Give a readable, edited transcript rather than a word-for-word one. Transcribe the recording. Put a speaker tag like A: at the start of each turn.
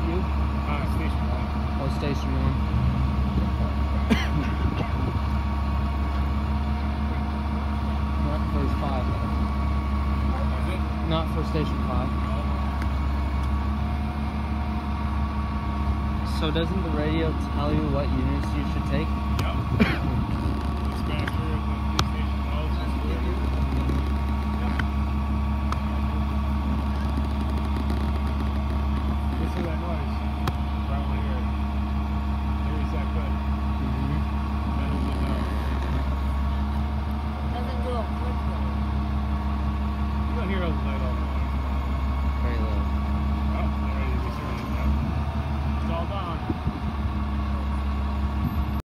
A: you?
B: Station 1.
A: Oh, Station 1. Not for 5, though.
B: Is it?
A: Not for Station 5. So doesn't the radio tell you what units you should take?
B: Yep. Dispatcher at the police station knows this weird. You see that noise?